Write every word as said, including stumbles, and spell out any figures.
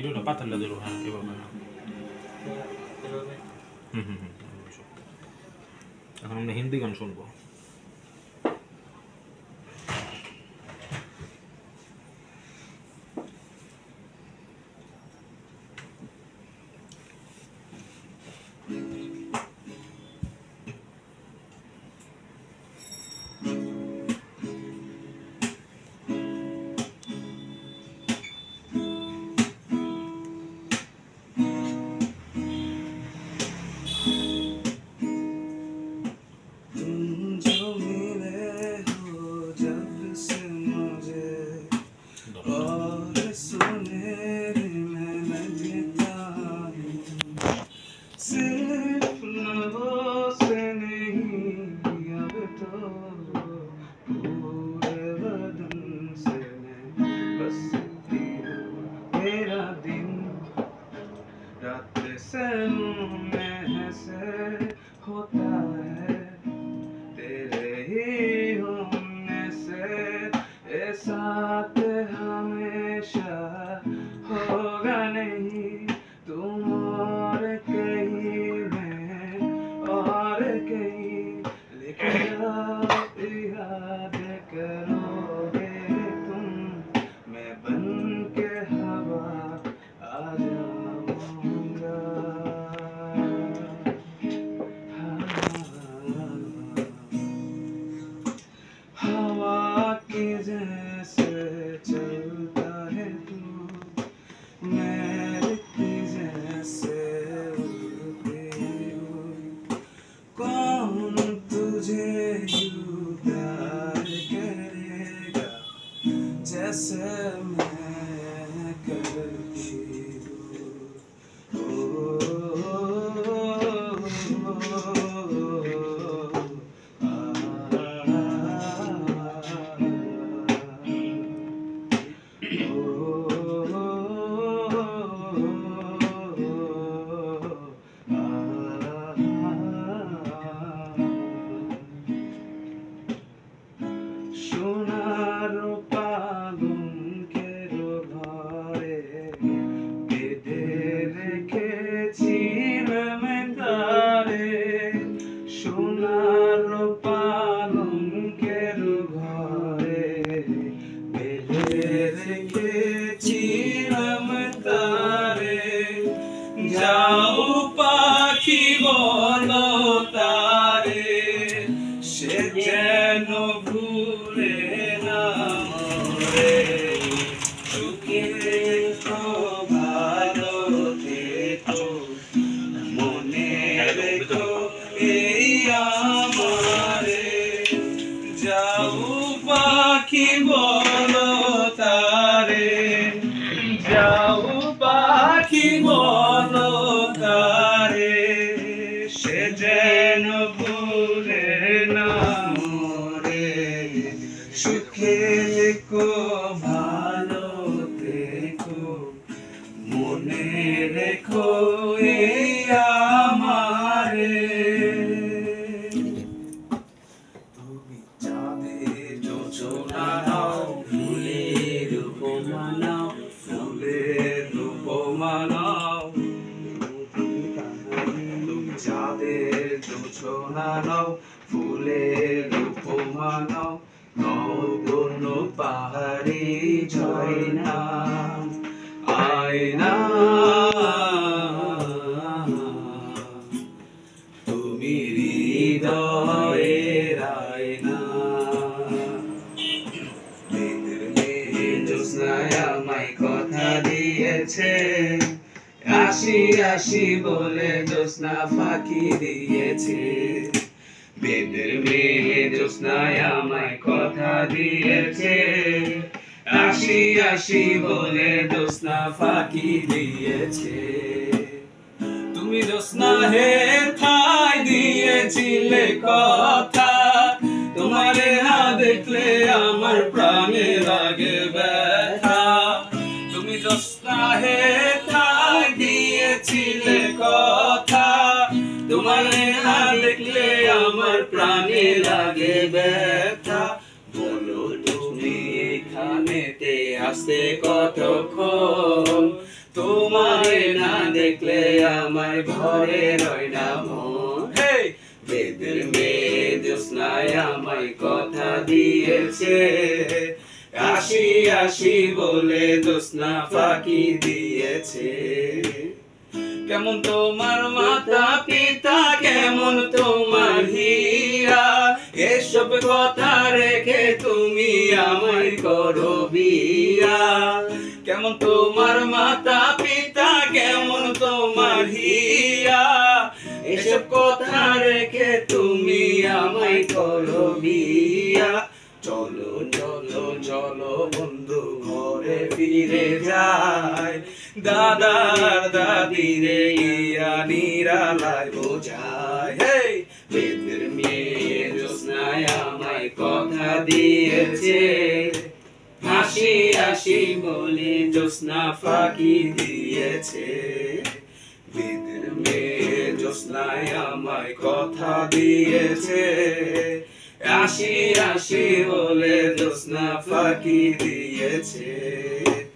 ভিডিওটা পাতালটা ধরো, হ্যাঁ এভাবে। হুম হুম হুম এখন আমরা হিন্দি গান শুনবো। তোমারে না দেখলে আমার ঘরে রয় না মন। বেদের মেয়ে জ্যোৎস্নায় আমায় কথা দিয়েছে, আসি আসি বলে জ্যোৎস্না ফাঁকি দিয়েছে। কেমন তোমার মাতা পিতা, কেমন তোমার হিয়া, এসব কথা রেখে তুমি আমায় করো বিয়া। কেমন তোমার মাতা পিতা, কেমন তোমার হিয়া, এসব কথা রেখে তুমি আমায় করো বিয়া। চলো চলো চলো বন্ধু ঘরে ফিরে যাই, দাদার দাদিরে ইয়া নিরালায় বোঝায়। বেদের মেয়ে জ্যোৎস্নায় আমায় কথা দিয়েছে, হাসি হাসি বলে জ্যোৎস্না ফাঁকি দিয়েছে। বেদের মেয়ে জ্যোৎস্নায় আমায় কথা দিয়েছে, আসি আসি বলে জ্যোৎস্না ফাঁকি দিয়েছে।